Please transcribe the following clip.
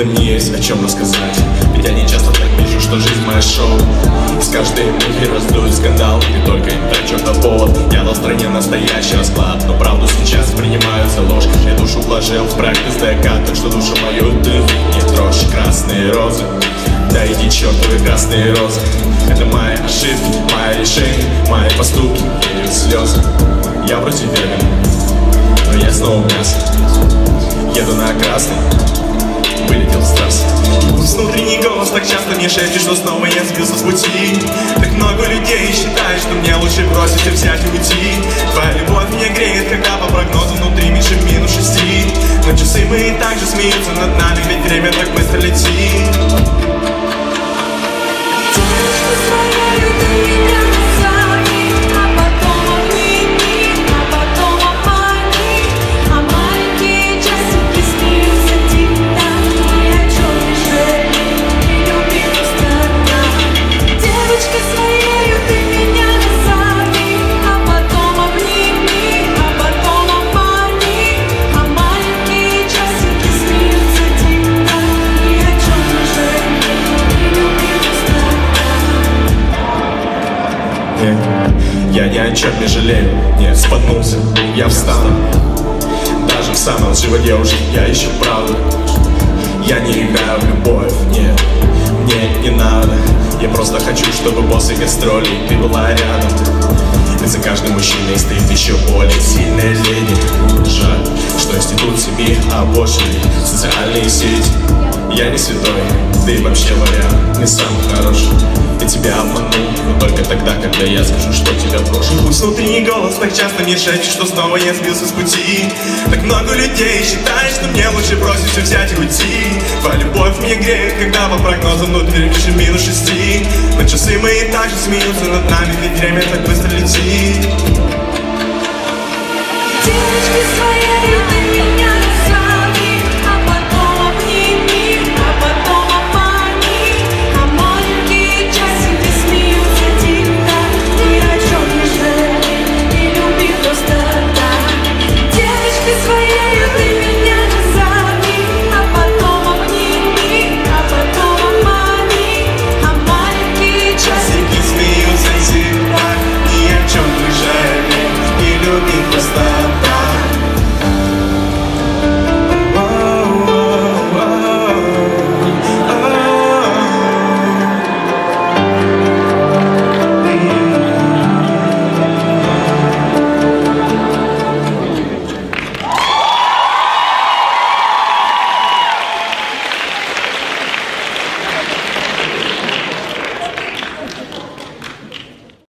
да мне есть о чем рассказать. Ведь я не часто так вижу, что жизнь моя шоу. Из каждой мухи раздует скандал, и только интерчок на повод. Я дал стране настоящий расклад, но правду сейчас принимаю за ложь. Я душу вложил в проект СДК, так что душу мою ты не трожь. Красные розы, да иди чертовы красные розы. Это мои ошибки, мои решения, мои поступки, и слезы. Я вроде веган, но я снова мясо. Еду на красный, вылетел с трассы. Внутренний голос так часто мне шепчет, что снова я сбился с пути. Так много людей считают, что мне лучше бросить и взять и уйти. Твоя любовь меня греет, когда по прогнозам внутри меньше -6. Но часы мои также смеются над нами, ведь время так быстро летит. Я ни о чем не жалею, нет, споткнулся, я встану. Даже в самом животе уже я ищу правду. Я не играю в любовь, нет, мне не надо. Я просто хочу, чтобы после гастролей ты была рядом. Ведь за каждым мужчиной стоит еще более сильная леди. Жаль, что институт семьи, а больше социальные сети. Я не святой, ты вообще вариант не самый хороший. Я тебя обманул, но только тогда, когда я скажу, что тебя брошу. Пусть внутренний голос так часто мне шепчет, что снова я сбился с пути. Так много людей считает, что мне лучше бросить все, взять и уйти. Твоя любовь меня греет, когда по прогнозам внутри меньше -6. Но часы мои также смеются над нами, ведь время так быстро летит.